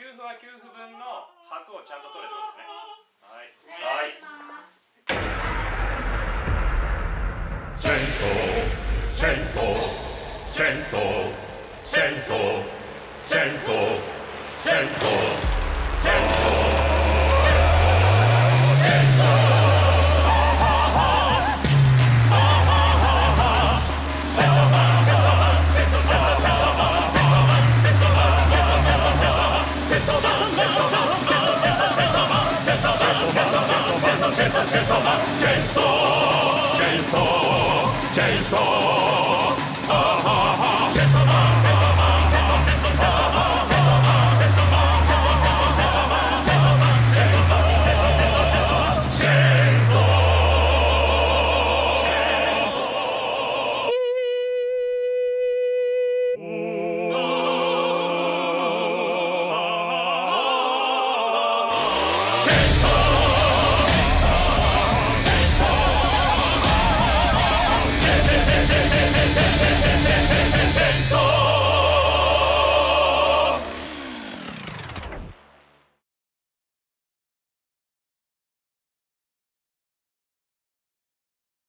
給付は給付分の拍をちゃんと取れってことですね。はい。 お願いします。 チェーンソー、チェーンソー、チェーンソー、チェーンソー、チェーンソー、チェーンソー、チェーンソー。チェーンソー